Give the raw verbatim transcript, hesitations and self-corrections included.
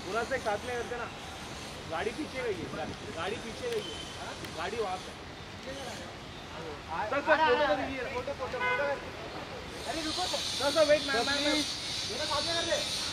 पूरा से साथ में करते ना, गाड़ी पीछे गई है, गाड़ी पीछे गई है, गाड़ी वहाँ पे। सर सर फोटो तो दीजिए, फोटो फोटो फोटो। अरे रुको सर, सर सर वेट, मैं मैं मेरा साथ में कर दे।